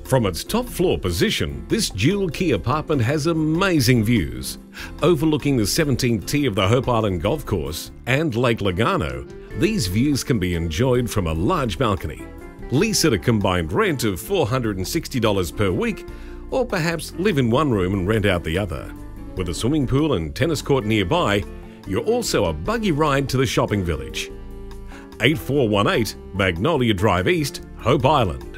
From its top floor position, this dual key apartment has amazing views. Overlooking the 17th tee of the Hope Island Golf Course and Lake Lugano, these views can be enjoyed from a large balcony. Lease at a combined rent of $460 per week, or perhaps live in one room and rent out the other. With a swimming pool and tennis court nearby, you're also a buggy ride to the shopping village. 8418 Magnolia Drive East, Hope Island.